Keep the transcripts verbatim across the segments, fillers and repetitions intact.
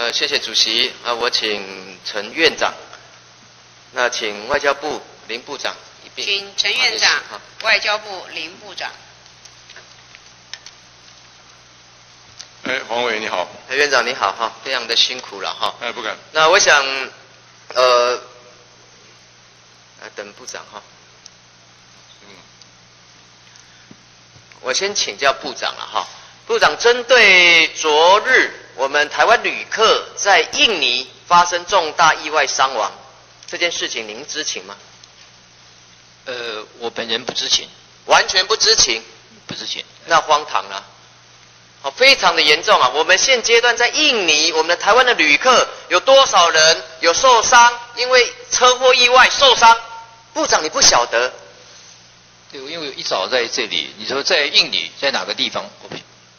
呃，谢谢主席。啊，我请陈院长。那请外交部林部长一并。 请陈院长、外交部林部长。 哎，黄伟你好。 哎，院长你好哈，非常的辛苦了哈。 哎，不敢。 那我想，呃，啊，等部长哈。嗯。我先请教部长了哈。部长，针对昨日我们台湾旅客在印尼发生重大意外伤亡这件事情，您知情吗？ 呃，我本人不知情。 完全不知情？ 不知情。 那荒唐了。好，非常的严重啊！我们现阶段在印尼，我们的台湾的旅客有多少人有受伤？因为车祸意外受伤，部长你不晓得？ 对，因为我一早在这里，你说在印尼，在哪个地方？我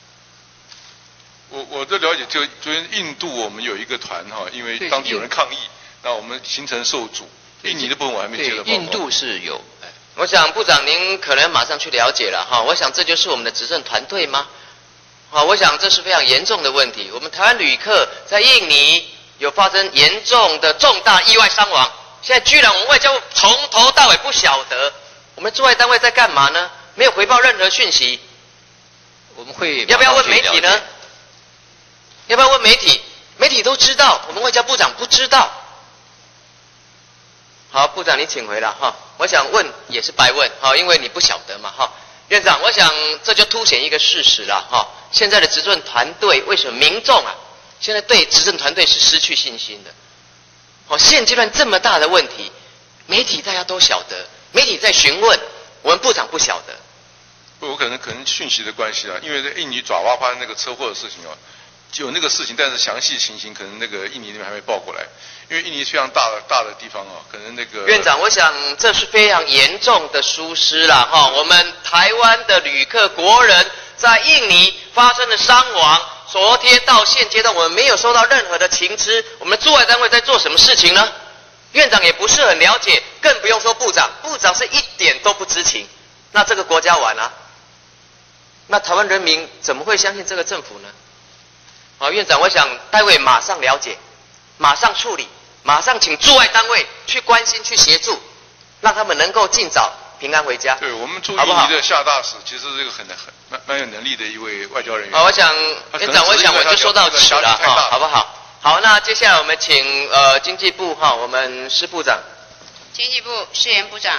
我我的了解，就昨天印度我们有一个团哈，因为当地有人抗议，那我们行程受阻。印尼的部分我还没接到报告。 印度是有。 我想部长您可能马上去了解了哈。我想这就是我们的执政团队吗？好，我想这是非常严重的问题。我们台湾旅客在印尼有发生严重的重大意外伤亡，现在居然我们外交部从头到尾不晓得，我们驻外单位在干嘛呢？没有回报任何讯息。 我们会要不要问媒体呢？要不要问媒体？媒体都知道，我们外交部长不知道。好，部长你请回了哈。我想问也是白问哈，因为你不晓得嘛哈。院长，我想这就凸显一个事实了哈。现在的执政团队为什么民众啊，现在对执政团队是失去信心的？哦，现阶段这么大的问题，媒体大家都晓得，媒体在询问，我们部长不晓得。 我可能可能讯息的关系啊，因为在印尼爪哇发生那个车祸的事情啊，有那个事情，但是详细情形可能那个印尼那边还没报过来，因为印尼是非常大的大的地方啊，可能那个。 院长，我想这是非常严重的疏失啦哈，我们台湾的旅客国人在印尼发生的伤亡，昨天到现阶段我们没有收到任何的情知，我们驻外单位在做什么事情呢？院长也不是很了解，更不用说部长，部长是一点都不知情。那这个国家完了，那台湾人民怎么会相信这个政府呢？好，院长，我想待会马上了解，马上处理，马上请驻外单位去关心、去协助，让他们能够尽早平安回家。 对，我们驻印尼的夏大使其实这个很很蛮蛮有能力的一位外交人员。 好，我想院长，我想我就说到此了哈，好不好？好，那接下来我们请呃经济部哈，我们施部长。 经济部施研部长。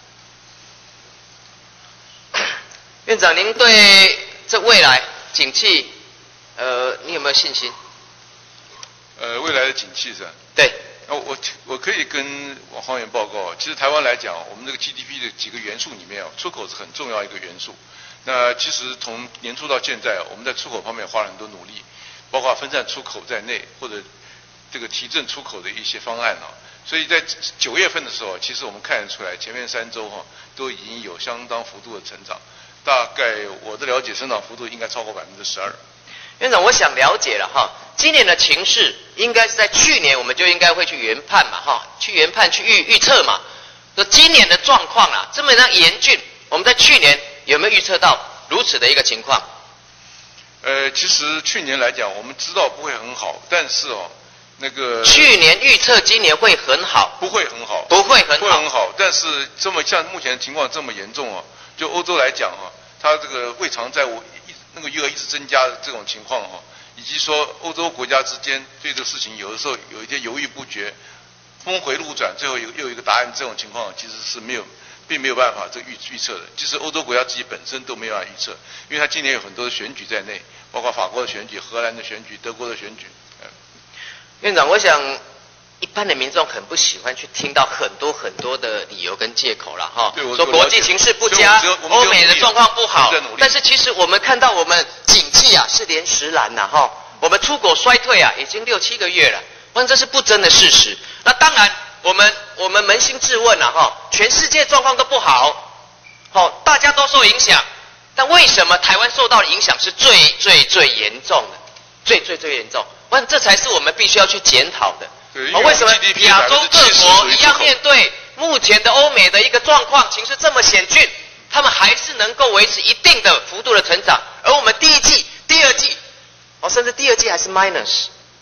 院长，您对这未来景气，呃，你有没有信心？ 呃，未来的景气是吧？ 对。 那我我可以跟王黄员报告，其实台湾来讲，我们这个 G D P 的几个元素里面啊，出口是很重要一个元素。那其实从年初到现在，我们在出口方面花了很多努力，包括分散出口在内，或者这个提振出口的一些方案啊。所以在九月份的时候，其实我们看得出来，前面三周哈、啊、都已经有相当幅度的成长。大概我的了解，增长幅度应该超过百分之十二。 院长，我想了解了哈，今年的情势应该是在去年我们就应该会去研判嘛哈，去研判去预预测嘛。说今年的状况啊，这么样严峻，我们在去年有没有预测到如此的一个情况？ 呃，其实去年来讲，我们知道不会很好，但是哦，那个去年预测今年会很好， 不会很好， 不会很好， 不会很好，但是这么像目前情况这么严重哦。就欧洲来讲哈，它这个胃肠债务一那个余额一直增加的这种情况哈，以及说欧洲国家之间对这个事情有的时候有一些犹豫不决，峰回路转，最后又又有一个答案，这种情况其实是没有，并没有办法这个预预测的。即使欧洲国家自己本身都没有办法预测，因为它今年有很多的选举在内，包括法国的选举、荷兰的选举、德国的选举。嗯、 院长，我想。一般的民众很不喜欢去听到很多很多的理由跟借口了哈，说国际形势不佳，欧美的状况不好，但是其实我们看到我们景气啊是连十蓝呐哈，我们出口衰退啊已经六七个月了，但这是不争的事实。那当然，我们我们扪心自问啊哈，全世界状况都不好，好，大家都受影响，但为什么台湾受到的影响是最最最严重的，最最最严重？我想这才是我们必须要去检讨的。哦，为什么亚洲各国一样面对目前的欧美的一个状况情势这么险峻，他们还是能够维持一定的幅度的成长，而我们第一季、第二季，哦，甚至第二季还是 minus，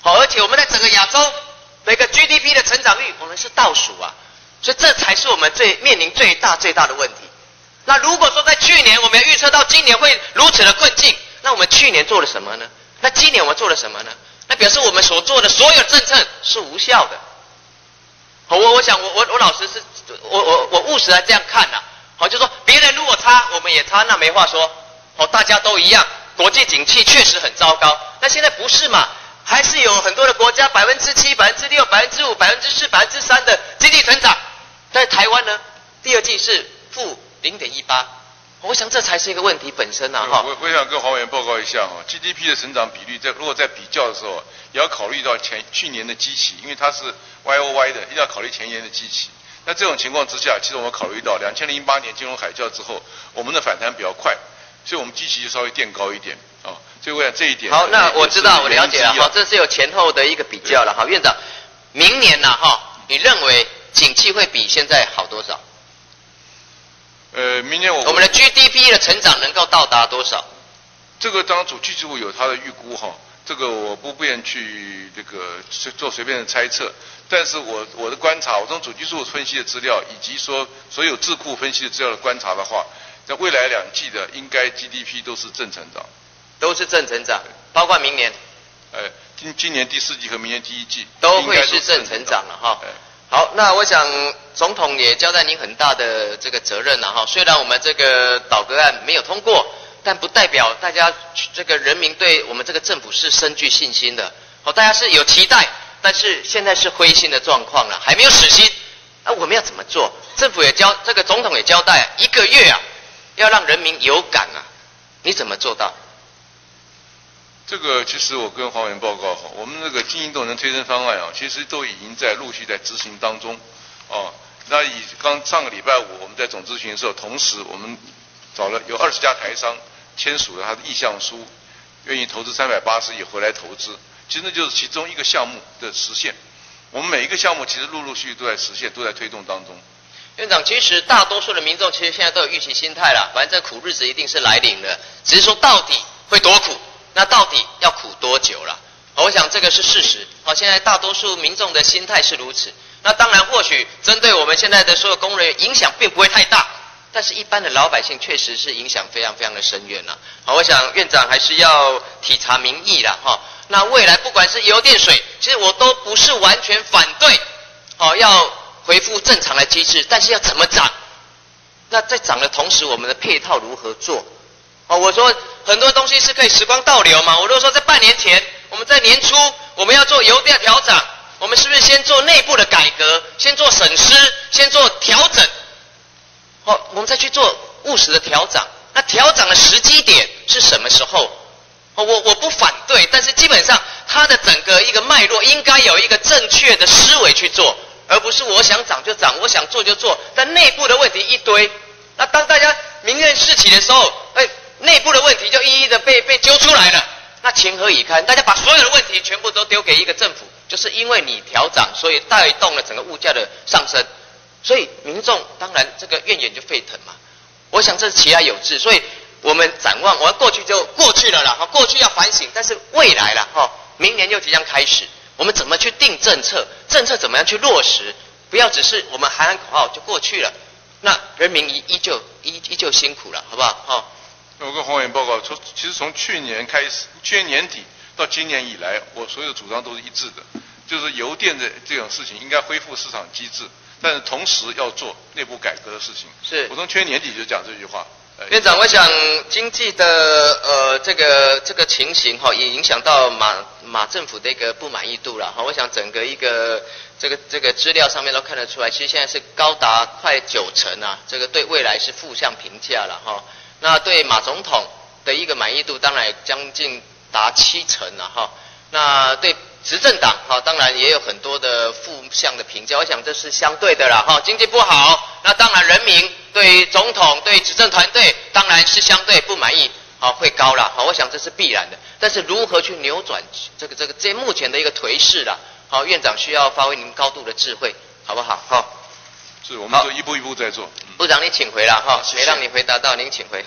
好，而且我们在整个亚洲的一个 G D P 的成长率，我们是倒数啊，所以这才是我们最面临最大最大的问题。那如果说在去年我们预测到今年会如此的困境，那我们去年做了什么呢？那今年我们做了什么呢？那表示我们所做的所有政策是无效的。好，我我想我我我老实是，我我我务实来这样看呐、啊。好，就说别人如果差，我们也差，那没话说。好，大家都一样，国际景气确实很糟糕。那现在不是嘛？还是有很多的国家百分之七、百分之六、百分之五、百分之四、百分之三的经济成长，在台湾呢，第二季是负零点一八。我想这才是一个问题本身啊！哈， 我我想跟黄委员报告一下哈 ，G D P 的成长比率在如果在比较的时候，也要考虑到前去年的基期，因为它是 Y O Y 的，一定要考虑前年的基期。那这种情况之下，其实我们考虑到两千零八年金融海啸之后，我们的反弹比较快，所以我们基期就稍微垫高一点啊、哦。所以我想这一点。 好，那我知道，我了解了。好，这是有前后的一个比较了。好，院长，明年呢、啊，哈，你认为景气会比现在好多少？ 呃，明年我我们的 G D P 的成长能够到达多少？ 这个当主计局有他的预估哈，这个我不便去这个做随便的猜测，但是我我的观察，我从主计处分析的资料，以及说所有智库分析的资料的观察的话，在未来两季的应该 G D P 都是正成长， 都是正成长，包括明年， 呃，今今年第四季和明年第一季都会是正成长了哈。好，那我想总统也交代您很大的这个责任了哈。虽然我们这个倒戈案没有通过，但不代表大家这个人民对我们这个政府是深具信心的。好，大家是有期待，但是现在是灰心的状况了，还没有死心。那、啊、我们要怎么做？政府也交，这个总统也交代，一个月啊，要让人民有感啊，你怎么做到？ 这个其实我跟黄委员报告哈，我们那个经营动能推升方案啊，其实都已经在陆续在执行当中，哦，那以刚上个礼拜五我们在总咨询的时候，同时我们找了有二十家台商签署了他的意向书，愿意投资三百八十亿回来投资，其实那就是其中一个项目的实现。我们每一个项目其实陆陆续续都在实现，都在推动当中。 院长，其实大多数的民众其实现在都有预期心态了，反正这苦日子一定是来临了，只是说到底会多苦。那到底要苦多久了？我想这个是事实。好，现在大多数民众的心态是如此。那当然，或许针对我们现在的所有工人员影响并不会太大，但是一般的老百姓确实是影响非常非常的深远了。好，我想院长还是要体察民意啦。哈，那未来不管是油电水，其实我都不是完全反对，好，要恢复正常的机制，但是要怎么涨？那在涨的同时，我们的配套如何做？哦，我说很多东西是可以时光倒流嘛。我如果说在半年前，我们在年初我们要做油价调整，我们是不是先做内部的改革，先做审视，先做调整？哦，我们再去做务实的调整。那调整的时机点是什么时候？哦，我我不反对，但是基本上它的整个一个脉络应该有一个正确的思维去做，而不是我想涨就涨，我想做就做。但内部的问题一堆，那当大家民怨四起的时候，哎。内部的问题就一一的被被揪出来了，那情何以堪？大家把所有的问题全部都丢给一个政府，就是因为你调涨，所以带动了整个物价的上升，所以民众当然这个怨言就沸腾嘛。我想这是其来有致，所以我们展望，我们过去就过去了啦，过去要反省，但是未来啦，哈，明年又即将开始，我们怎么去定政策？政策怎么样去落实？不要只是我们喊喊口号就过去了，那人民依依旧依依旧辛苦了，好不好？哈。 我跟黄委员报告，从其实从去年开始，去年年底到今年以来，我所有的主张都是一致的，就是油电的这种事情应该恢复市场机制，但是同时要做内部改革的事情。 是， 我从去年年底就讲这句话。 院长，我想经济的呃这个这个情形哈，也影响到马马政府的一个不满意度了哈。我想整个一个这个这个资料上面都看得出来，其实现在是高达快九成啊，这个对未来是负向评价了哈。那对马总统的一个满意度，当然也将近达七成了哈。那对执政党哈，当然也有很多的负向的评价，我想这是相对的啦哈。经济不好，那当然人民对总统、对执政团队当然是相对不满意，好会高啦，好，我想这是必然的。但是如何去扭转这个这个这目前的一个颓势啦，好，院长需要发挥您高度的智慧，好不好？好。 是，我们就一步一步在做。 部长，你请回了哈，没让你回答到，您请回哈。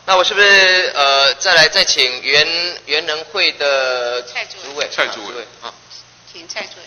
那我是不是呃再来再请原原能会的蔡主委？ 蔡主委， 好，请蔡主委。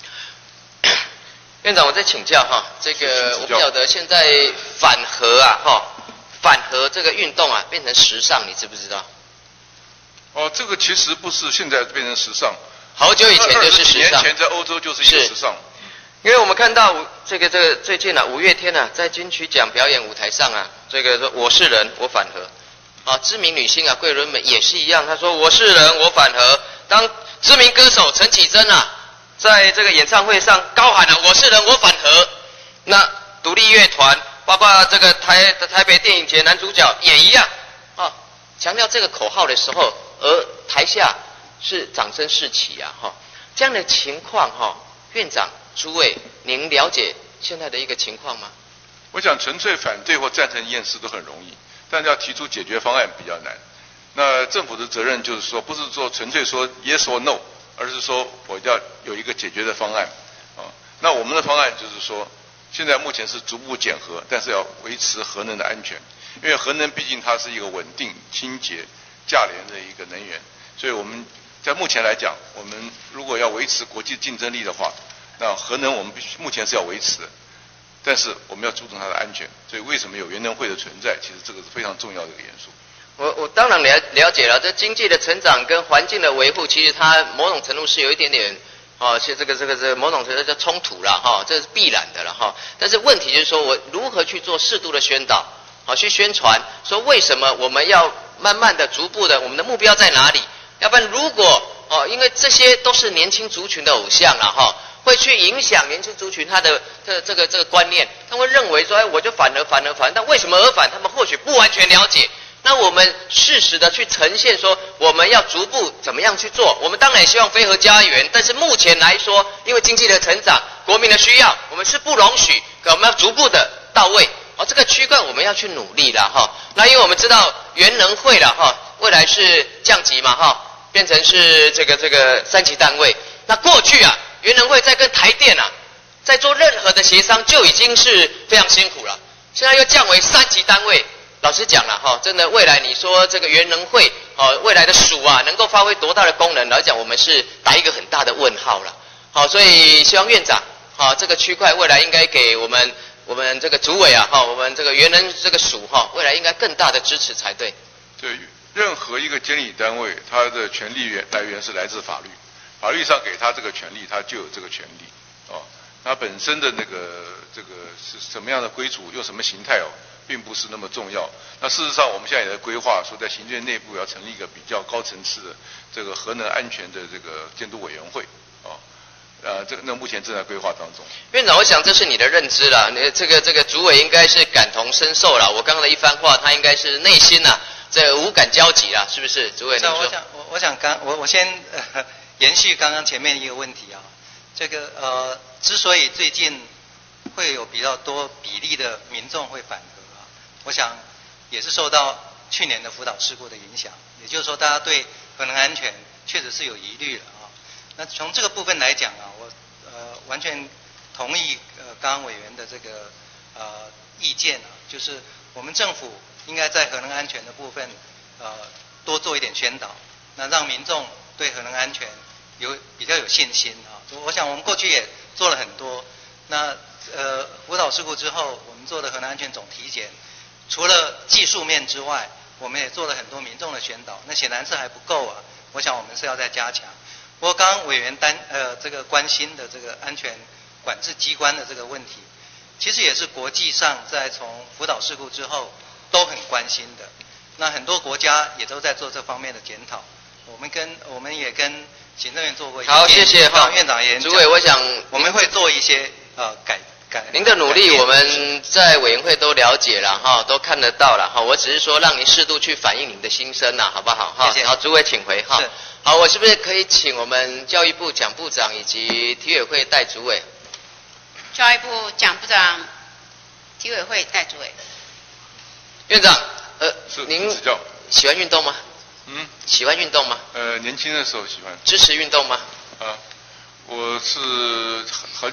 院长，我再请教哈，这个我不晓得现在反核啊哈，反核这个运动啊变成时尚，你知不知道？ 哦，这个其实不是现在变成时尚， 好久以前就是时尚。 二十年前在欧洲就是一个时尚。 因为我们看到这个这个最近啊，五月天啊在金曲奖表演舞台上啊，这个说我是人，我反核啊，知名女星啊桂纶镁也是一样，她说我是人，我反核。当知名歌手陈绮贞啊。在这个演唱会上高喊了"我是人，我反核"，那独立乐团，包括这个台台北电影节男主角也一样，啊，强调这个口号的时候，而台下是掌声四起啊，哈，这样的情况哈，院长、诸位，您了解现在的一个情况吗？ 我想纯粹反对或赞成一件事都很容易，但是要提出解决方案比较难。那政府的责任就是说，不是说纯粹说 yes or no。而是说我要有一个解决的方案，啊，那我们的方案就是说，现在目前是逐步减核，但是要维持核能的安全，因为核能毕竟它是一个稳定、清洁、价廉的一个能源，所以我们在目前来讲，我们如果要维持国际竞争力的话，那核能我们必须目前是要维持的，但是我们要注重它的安全，所以为什么有原能会的存在，其实这个是非常重要的一个元素。 我我当然了了解了，这经济的成长跟环境的维护，其实它某种程度是有一点点，哦，是这个这个这个某种程度叫冲突了哈，这是必然的了哈。但是问题就是说我如何去做适度的宣导，好去宣传，说为什么我们要慢慢的、逐步的，我们的目标在哪里？要不然如果哦，因为这些都是年轻族群的偶像了哈，会去影响年轻族群他的这这个这个观念，他会认为说，哎，我就反而反而反，但为什么而反？他们或许不完全了解。那我们适时的去呈现说，我们要逐步怎么样去做？我们当然也希望非核家园，但是目前来说，因为经济的成长、国民的需要，我们是不容许，可我们要逐步的到位。哦，这个区块我们要去努力了哈。那因为我们知道原能会了哈，未来是降级嘛哈，变成是这个这个三级单位。那过去啊，原能会在跟台电啊，在做任何的协商就已经是非常辛苦了，现在又降为三级单位。老实讲了哈，真的未来你说这个原能会哦，未来的署啊能够发挥多大的功能？来讲我们是打一个很大的问号了。好，所以希望院长好这个区块未来应该给我们我们这个主委啊哈，我们这个原能这个署哈，未来应该更大的支持才对。 对，任何一个监理单位，它的权利源来源是来自法律，法律上给他这个权利，他就有这个权利哦。它本身的那个这个是什么样的归属，用什么形态哦？并不是那么重要。那事实上，我们现在也在规划说，在行政内部要成立一个比较高层次的这个核能安全的这个监督委员会，啊、哦，呃，这个那目前正在规划当中。 院长，我想这是你的认知了，你这个这个主委应该是感同身受了。我刚刚的一番话，他应该是内心呐、啊，这无感交集啦，是不是？主委，您说。 我想，我我想刚我我先、呃、延续刚刚前面一个问题啊，这个呃，之所以最近会有比较多比例的民众会反核。我想也是受到去年的福岛事故的影响，也就是说大家对核能安全确实是有疑虑了啊。那从这个部分来讲啊，我呃完全同意呃刚刚委员的这个呃意见啊，就是我们政府应该在核能安全的部分呃多做一点宣导，那让民众对核能安全有比较有信心啊。我想我们过去也做了很多，那呃福岛事故之后，我们做的核能安全总体检。除了技术面之外，我们也做了很多民众的宣导，那显然是还不够啊。我想我们是要再加强。不过刚刚委员担呃这个关心的这个安全管制机关的这个问题，其实也是国际上在从福岛事故之后都很关心的。那很多国家也都在做这方面的检讨。我们跟我们也跟行政院做过一些好，谢谢哈院长也主委，我想我们会做一些呃改。 您的努力我们在委员会都了解了哈，都看得到了哈。我只是说让您适度去反映您的心声呐，好不好？哈，好，主委请回哈。好，我是不是可以请我们教育部蒋部长以及体委会代主委？ 教育部蒋部长，体委会代主委。 院长，呃，您喜欢运动吗？ 嗯。 喜欢运动吗？ 呃，年轻的时候喜欢。 支持运动吗？ 啊，我是很。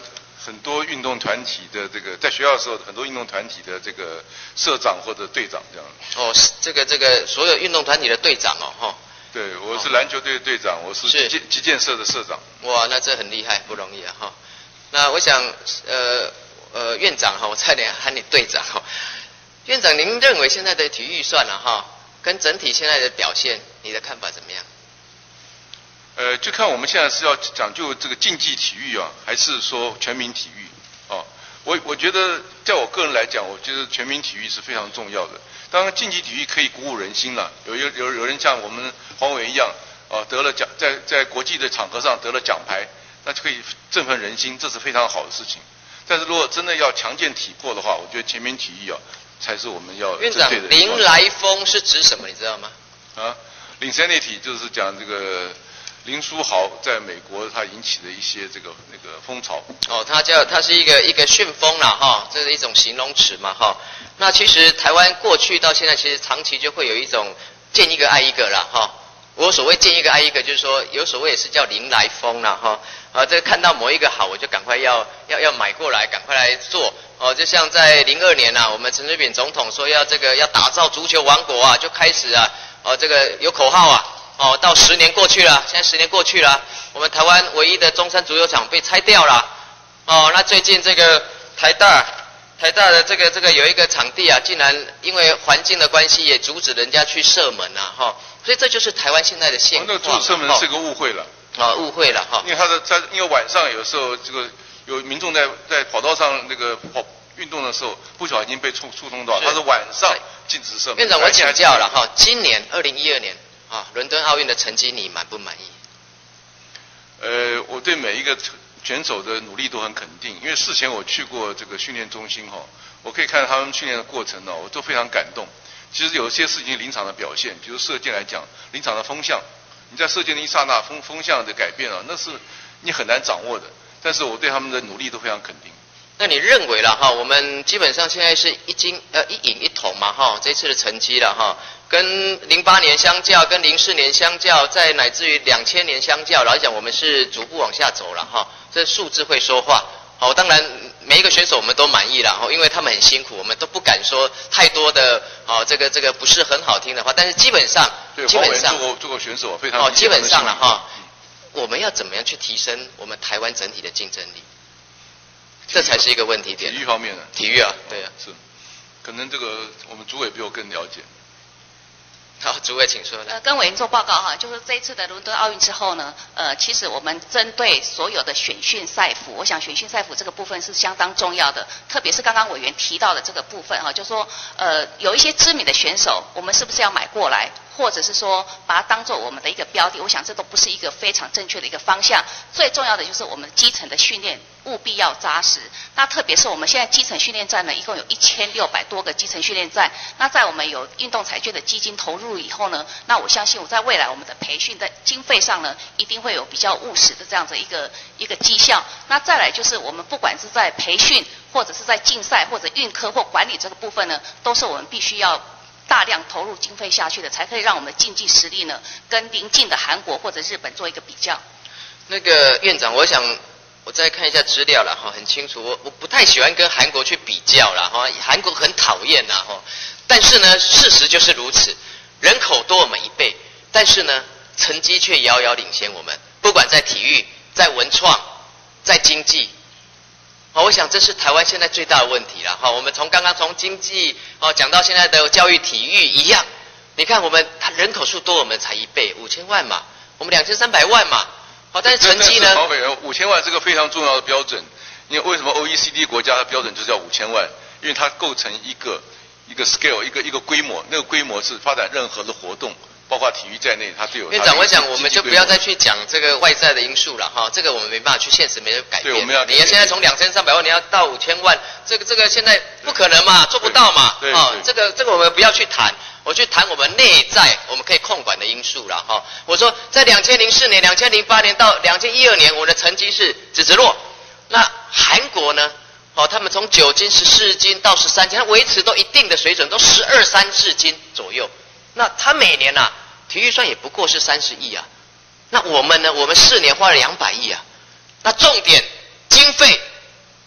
很多运动团体的这个在学校的时候，很多运动团体的这个社长或者队长这样。 哦，这个这个所有运动团体的队长哦，哈。 对，我是篮球队的队长，我是击击剑社的社长。 哇，那这很厉害，不容易啊，哈。那我想，呃呃，院长哈，我差点喊你队长哈。院长，您认为现在的体育预算啊，哈，跟整体现在的表现，你的看法怎么样？ 呃，就看我们现在是要讲究这个竞技体育啊，还是说全民体育啊？我我觉得，在我个人来讲，我觉得全民体育是非常重要的。当然，竞技体育可以鼓舞人心了。有有有有人像我们黄委员一样，啊，得了奖，在在国际的场合上得了奖牌，那就可以振奋人心，这是非常好的事情。但是如果真的要强健体魄的话，我觉得全民体育啊，才是我们要针对的。 院长，林来疯是指什么？你知道吗？ 啊，Linsanity就是讲这个。林书豪在美国他引起的一些这个那个风潮。 哦，他叫他是一个一个旋风啦哈，这是一种形容词嘛哈。那其实台湾过去到现在，其实长期就会有一种见一个爱一个啦哈。我所谓见一个爱一个，就是说有所谓也是叫林来疯啦哈。啊，这看到某一个好，我就赶快要要要买过来，赶快来做。哦，就像在零二年呐、啊，我们陈水扁总统说要这个要打造足球王国啊，就开始啊，哦这个有口号啊。哦，到十年过去了，现在十年过去了，我们台湾唯一的中山足球场被拆掉了。哦，那最近这个台大，台大的这个这个有一个场地啊，竟然因为环境的关系，也阻止人家去射门啊，哈、哦，所以这就是台湾现在的现况。 哦、那阻止射门是个误会了。 啊、哦，误会了哈。 因为他的在因为晚上有时候这个有民众在在跑道上那个跑运动的时候，不小心被触触动到，他是晚上禁止射门。 院长，我请教了哈，今年二零一二年。啊，伦敦奥运的成绩你满不满意？ 呃，我对每一个选手的努力都很肯定，因为事前我去过这个训练中心哈、哦，我可以看到他们训练的过程呢、哦，我都非常感动。其实有些事情临场的表现，比如射箭来讲，临场的风向，你在射箭的一刹那，风风向的改变啊，那是你很难掌握的。但是我对他们的努力都非常肯定。 那你认为了哈，我们基本上现在是一金呃一银一铜嘛哈，这次的成绩了哈。跟零八年相较，跟零四年相较，再乃至于两千年相较，老实讲，我们是逐步往下走了哈。这数字会说话。好，当然每一个选手我们都满意了哈，因为他们很辛苦，我们都不敢说太多的哦，这个这个不是很好听的话。但是基本上， 对， 基本上做过做过选手非常哦，基本上了哈，我们要怎么样去提升我们台湾整体的竞争力？这才是一个问题点。 体育方面的。 体育啊，对啊， 是，可能这个我们主委比我更了解。 好，主委请说。 呃，跟委员做报告哈，就是这一次的伦敦奥运之后呢，呃，其实我们针对所有的选训赛服，我想选训赛服这个部分是相当重要的，特别是刚刚委员提到的这个部分哈，就说呃有一些知名的选手，我们是不是要买过来？或者是说把它当做我们的一个标的，我想这都不是一个非常正确的一个方向。最重要的就是我们基层的训练务必要扎实。那特别是我们现在基层训练站呢，一共有一千六百多个基层训练站。那在我们有运动彩券的基金投入以后呢，那我相信我在未来我们的培训的经费上呢，一定会有比较务实的这样子一个一个绩效。那再来就是我们不管是在培训，或者是在竞赛，或者运科或管理这个部分呢，都是我们必须要大量投入经费下去的，才可以让我们的竞技实力呢，跟邻近的韩国或者日本做一个比较。 那个院长，我想我再看一下资料了哈，很清楚，我我不太喜欢跟韩国去比较了哈，韩国很讨厌呐哈，但是呢，事实就是如此，人口多我们一倍，但是呢，成绩却遥遥领先我们，不管在体育、在文创、在经济。哦，我想这是台湾现在最大的问题了哈。我们从刚刚从经济哦讲到现在的教育、体育一样，你看我们人口数多，我们才一倍，五千万嘛，我们两千三百万嘛，好，但是成绩呢？ 曹委员，五千万是个非常重要的标准。因为为什么 O E C D 国家的标准就叫五千万？因为它构成一个一个 scale， 一个一个规模，那个规模是发展任何的活动。包括体育在内，它都有。 院长，我想我们就不要再去讲这个外在的因素了哈，这个我们没办法去现实没有改变。 对，我们要。 你要现在从两千三百万，你要到五千万，这个这个现在不可能嘛，做不到嘛。 对。 哦，这个这个我们不要去谈，我去谈我们内在我们可以控管的因素了哈。我说在两千零四年、两千零八年到两千一二年，我的成绩是直直落。那韩国呢？哦，他们从九斤、十四斤到十三斤，它维持都一定的水准，都十二三四斤左右。那他每年呐、啊。体育预算也不过是三十亿啊，那我们呢？我们四年花了两百亿啊。那重点经费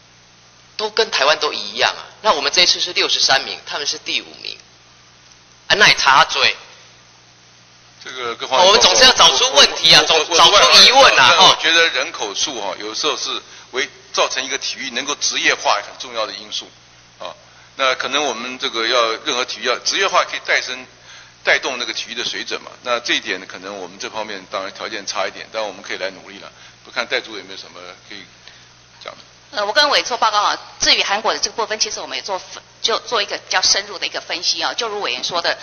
都跟台湾都一样啊。那我们这一次是六十三名，他们是第五名，啊，那也差嘴。 这个各方面， 我们总是要找出问题啊，找找出疑问啊。 我觉得人口数哈、啊，有时候是为造成一个体育能够职业化很重要的因素啊。那可能我们这个要任何体育要职业化，可以带升带动那个体育的水准嘛。那这一点呢，可能我们这方面当然条件差一点，但我们可以来努力了。不看戴主有没有什么可以讲的？ 呃，我跟委做报告啊。至于韩国的这个部分，其实我们也做就做一个比较深入的一个分析啊。就如委员说的。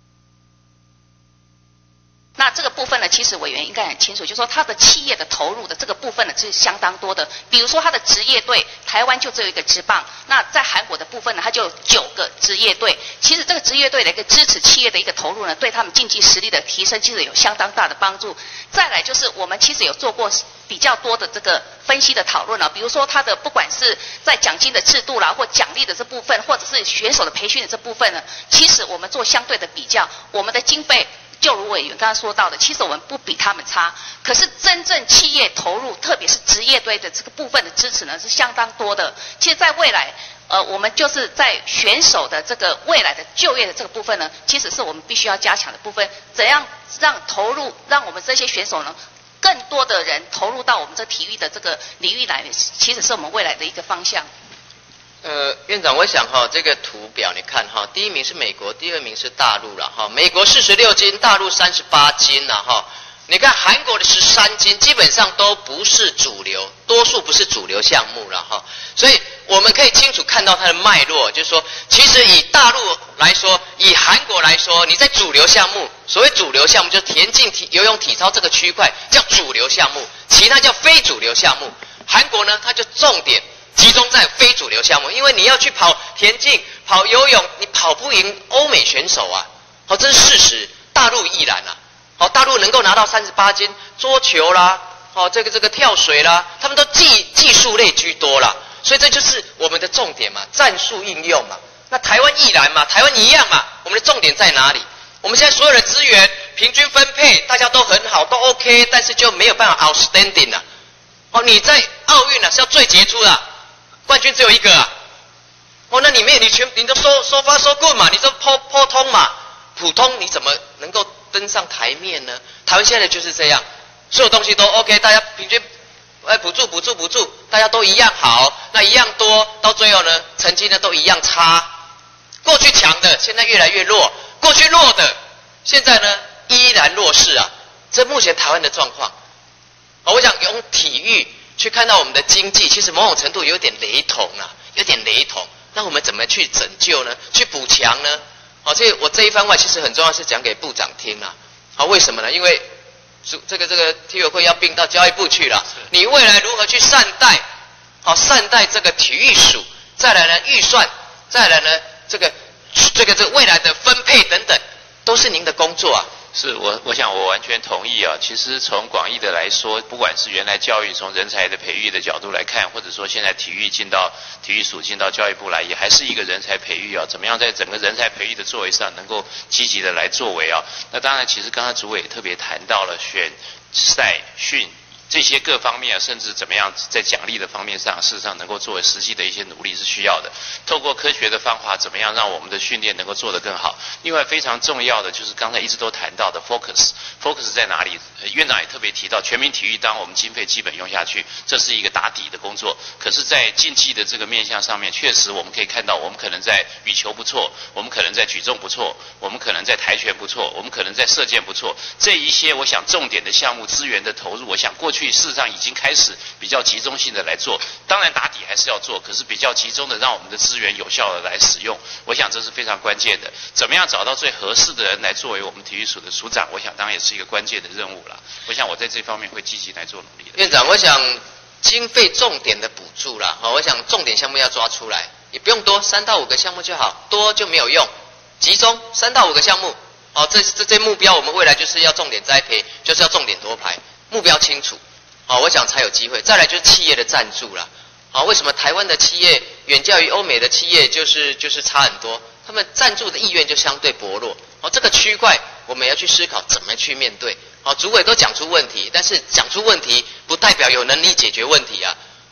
那这个部分呢，其实委员应该很清楚，就是说他的企业的投入的这个部分呢是相当多的。比如说他的职业队，台湾就只有一个职棒，那在韩国的部分呢，它就有九个职业队。其实这个职业队的一个支持企业的一个投入呢，对他们竞技实力的提升，其实有相当大的帮助。再来就是我们其实有做过比较多的这个分析的讨论了，比如说他的不管是在奖金的制度啦，或奖励的这部分，或者是选手的培训的这部分呢，其实我们做相对的比较，我们的经费。就如委员刚刚说到的，其实我们不比他们差，可是真正企业投入，特别是职业队的这个部分的支持呢，是相当多的。其实，在未来，呃，我们就是在选手的这个未来的就业的这个部分呢，其实是我们必须要加强的部分。怎样让投入，让我们这些选手呢，更多的人投入到我们这体育的这个领域来，其实是我们未来的一个方向。 呃，院长，我想哈，这个图表你看哈，第一名是美国，第二名是大陆了哈。美国四十六金，大陆三十八金了哈。你看韩国的十三金，基本上都不是主流，多数不是主流项目了哈。所以我们可以清楚看到它的脉络，就是说，其实以大陆来说，以韩国来说，你在主流项目，所谓主流项目就是田径、体游泳、体操这个区块叫主流项目，其他叫非主流项目。韩国呢，它就重点。集中在非主流项目，因为你要去跑田径、跑游泳，你跑不赢欧美选手啊！好、哦，这是事实。大陆亦然啊！好、哦，大陆能够拿到三十八金，桌球啦，哦，这个这个跳水啦，他们都技技术类居多啦，所以这就是我们的重点嘛，战术应用嘛。那台湾亦然嘛，台湾一样嘛，我们的重点在哪里？我们现在所有的资源平均分配，大家都很好，都 OK， 但是就没有办法 outstanding 啊！哦，你在奥运啊是要最杰出的、啊。冠军只有一个啊！哦，那里面你全你都收收发收 good 嘛，你都普普通嘛，普通你怎么能够登上台面呢？台湾现在就是这样，所有东西都 OK， 大家平均哎补助补助补助，大家都一样好，那一样多，到最后呢，成绩呢都一样差。过去强的现在越来越弱，过去弱的现在呢依然弱势啊！这目前台湾的状况。哦，我想用体育。去看到我们的经济，其实某种程度有点雷同啊，有点雷同。那我们怎么去拯救呢？去补强呢？好、哦，这我这一番话其实很重要，是讲给部长听啊。好、哦，为什么呢？因为这个这个体委会要并到教育部去了，你未来如何去善待？好、哦，善待这个体育署，再来呢预算，再来呢这个这个这个未来的分配等等，都是您的工作啊。 是我，我想我完全同意啊。其实从广义的来说，不管是原来教育从人才的培育的角度来看，或者说现在体育进到体育署进到教育部来，也还是一个人才培育啊。怎么样在整个人才培育的作为上，能够积极的来作为啊？那当然，其实刚才主委也特别谈到了选赛训。这些各方面，甚至怎么样在奖励的方面上，事实上能够作为实际的一些努力是需要的。透过科学的方法，怎么样让我们的训练能够做得更好？另外非常重要的就是刚才一直都谈到的 focus，focus 在哪里？院长也特别提到，全民体育当我们经费基本用下去，这是一个打底的工作。可是，在竞技的这个面向上面，确实我们可以看到，我们可能在羽球不错，我们可能在举重不错，我们可能在跆拳不错，我们可能在射箭不错。这一些我想重点的项目资源的投入，我想过去。去事实上已经开始比较集中性的来做，当然打底还是要做，可是比较集中的让我们的资源有效的来使用，我想这是非常关键的。怎么样找到最合适的人来作为我们体育署的署长，我想当然也是一个关键的任务了。我想我在这方面会积极来做努力的。 院长，我想经费重点的补助啦，好，我想重点项目要抓出来，也不用多，三到五个项目就好，多就没有用，集中三到五个项目，哦，这这这目标我们未来就是要重点栽培，就是要重点夺牌，目标清楚。好、哦，我想才有机会。再来就是企业的赞助啦。好、哦，为什么台湾的企业远较于欧美的企业就是就是差很多？他们赞助的意愿就相对薄弱。好、哦，这个区块我们要去思考怎么去面对。好、哦，主委都讲出问题，但是讲出问题不代表有能力解决问题啊。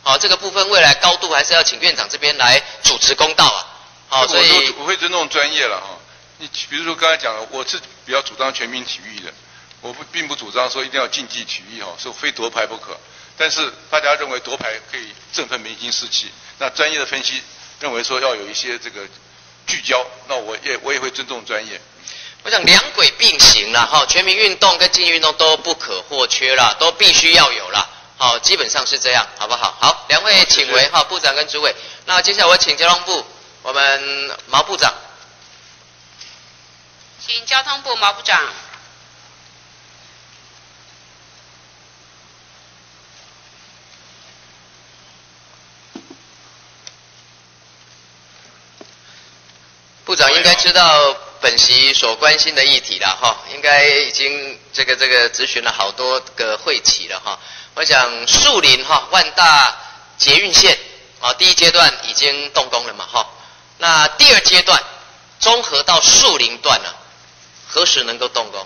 好，这个部分未来高度还是要请院长这边来主持公道啊。好，所以我会尊重专业了哈。你比如说刚才讲了，我是比较主张全民体育的，我不并不主张说一定要竞技体育哈，说非夺牌不可。但是大家认为夺牌可以振奋民心士气，那专业的分析认为说要有一些这个聚焦，那我也我也会尊重专业。 我想两轨并行啦，哈，全民运动跟竞技运动都不可或缺啦，都必须要有啦。好，基本上是这样，好不好？好，两位请为哈部长跟主委。那接下来我请交通部我们毛部长， 请交通部毛部长。 部长应该知道本席所关心的议题了哈，应该已经这个这个咨询了好多个会期了哈。我想树林哈万大捷运线啊，第一阶段已经动工了嘛哈，那第二阶段中和到树林段呢，何时能够动工？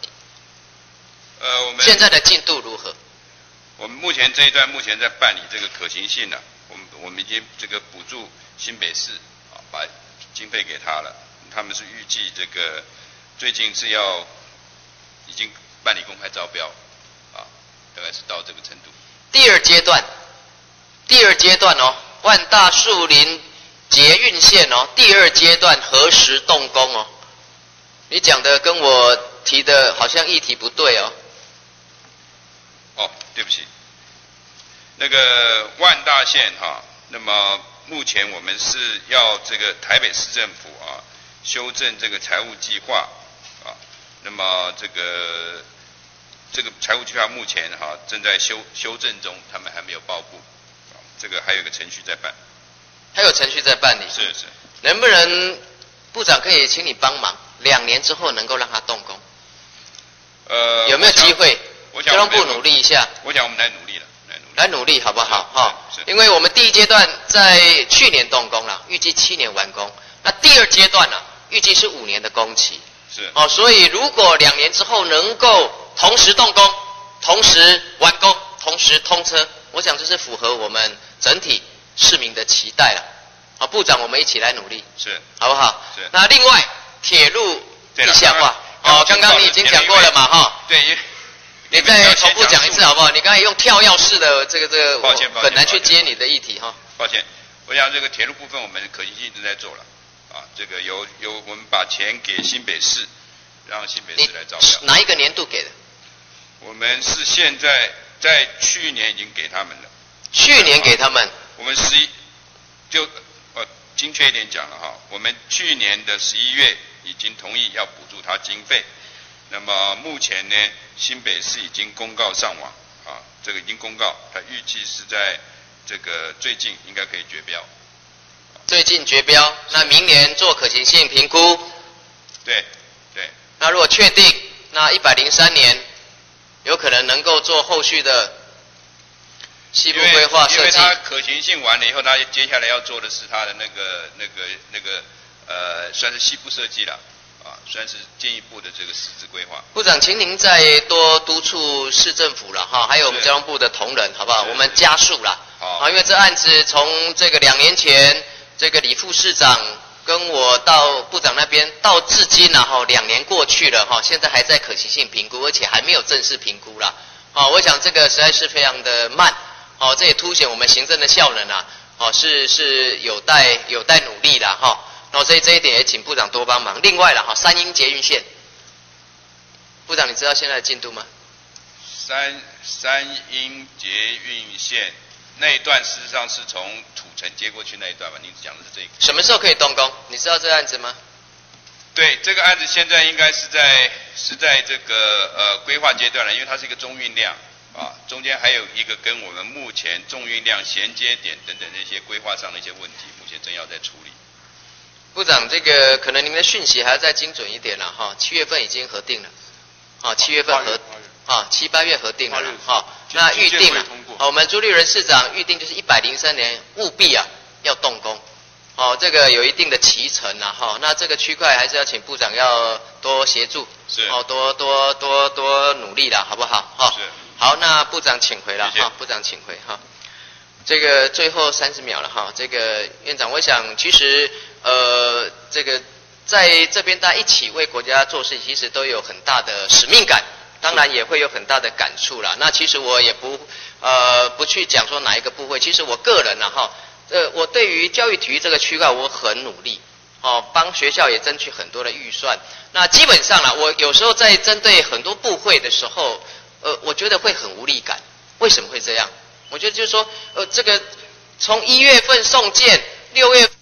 呃，我们现在的进度如何？ 我们目前这一段目前在办理这个可行性呢、啊，我们我们已经这个补助新北市啊，把经费给他了，他们是预计这个最近是要已经办理公开招标，啊，大概是到这个程度。 第二阶段，第二阶段哦，万大树林捷运线哦，第二阶段何时动工哦？你讲的跟我提的好像议题不对哦。 哦，对不起，那个万大线哈，那么。目前我们是要这个台北市政府啊修正这个财务计划啊，那么这个这个财务计划目前哈、啊、正在修修正中，他们还没有报布，啊，这个还有一个程序在办， 还有程序在办理， 是是， 能不能部长可以请你帮忙，两年之后能够让它动工？ 呃， 有没有机会？ 我想交通部努力一下。 我想我们来努力了。 来努力好不好？哈，因为我们第一阶段在去年动工了，预计七年完工。那第二阶段呢、啊，预计是五年的工期。 是。 哦，所以如果两年之后能够同时动工、同时完工、同时通车，我想这是符合我们整体市民的期待了。好，部长，我们一起来努力， 是， 好不好？ 是。 那另外，铁路地下化，哦，刚刚你已经讲过了嘛，哈。 对。 你再重复讲一次好不好？你刚才用跳跃式的这个这个， 抱歉， 我很难去接你的议题哈。 抱歉，我想这个铁路部分我们可行性正在做了，啊，这个有有我们把钱给新北市，让新北市来招标。 哪一个年度给的？ 我们是现在在去年已经给他们了。 去年给他们？ 我们十一就呃精确一点讲了哈，我们去年的十一月已经同意要补助他经费。那么目前呢，新北市已经公告上网啊，这个已经公告，它预计是在这个最近应该可以决标。 最近决标，那明年做可行性评估。 对对。 那如果确定，那一百零三年有可能能够做后续的细部规划设计。 因为它可行性完了以后，它接下来要做的是它的那个那个那个呃，算是细部设计了。啊，算是进一步的这个实质规划。 部长，请您再多督促市政府了哈，还有我们交通部的同仁，好不好？我们加速了。 好。 啊，因为这案子从这个两年前，这个李副市长跟我到部长那边，到至今了哈，两年过去了哈，现在还在可行性评估，而且还没有正式评估了。啊，我想这个实在是非常的慢。哦，这也凸显我们行政的效能啊。哦，是是有待有待努力的哈。哦，所以这一点也请部长多帮忙。另外了哈，三鶯捷运线，部长你知道现在的进度吗？ 三三鶯捷运线那一段事实上是从土城接过去那一段吧？您讲的是这个。 什么时候可以动工？你知道这个案子吗？ 对，这个案子现在应该是在是在这个呃规划阶段了，因为它是一个中运量啊，中间还有一个跟我们目前重运量衔接点等等那些规划上的一些问题，目前正要在处理。 部长，这个可能您的讯息还要再精准一点了哈。七月份已经核定了，啊，七月份核啊，七八月核定了哈。那预定了，我们朱立伦市长预定就是一百零三年务必啊要动工，哦，这个有一定的期程啊哈。那这个区块还是要请部长要多协助， 是， 哦，多多多多努力啦，好不好？哈。 是。 好，那部长请回了哈，部长请回哈。 这个最后三十秒了哈，这个院长，我想其实呃，这个在这边大家一起为国家做事，其实都有很大的使命感，当然也会有很大的感触啦。那其实我也不呃不去讲说哪一个部位，其实我个人呢哈，呃，我对于教育体育这个区块我很努力，哦，帮学校也争取很多的预算。那基本上啦，我有时候在针对很多部会的时候，呃，我觉得会很无力感。为什么会这样？我觉得就是说，呃，这个从一月份送件，六月。